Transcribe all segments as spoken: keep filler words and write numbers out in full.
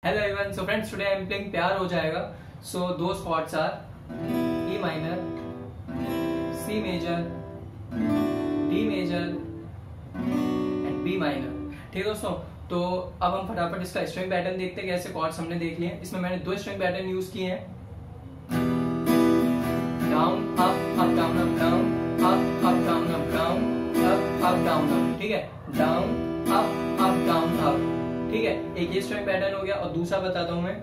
Hello everyone, so friends today I am playing प्यार हो जाएगा. सो दो chords are E minor, C major, D major and B minor. ठीक है दोस्तों, तो अब हम फटाफट इसका स्ट्रिंग पैटर्न देखते हैं. कैसे कॉर्ड्स हमने देख लिए. इसमें मैंने दो स्ट्रिंग पैटर्न यूज किए हैं. Down up up down up down up up down up down up up down up. ठीक है, down up up down up. ठीक है, एक ये स्ट्रिंग पैटर्न हो गया. और दूसरा बताता हूं मैं.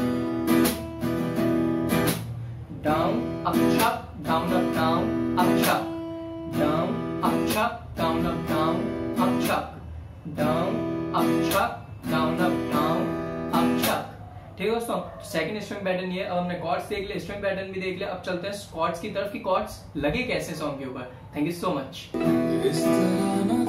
डाउन अप छप डाउन अप डाउन अप छप डाउन अप छप डाउन अप डाउन अप छप डाउन अप छप डाउन अप डाउन अप छप. ठीक है दोस्तों, सेकंड स्ट्रिंग पैटर्न ये. अब हमने कॉर्ड्स देख लिया, स्ट्रिंग पैटर्न भी देख लिया. अब चलते हैं कॉर्ड्स की तरफ कि कॉर्ड्स लगे कैसे सॉन्ग के ऊपर. Thank you so much.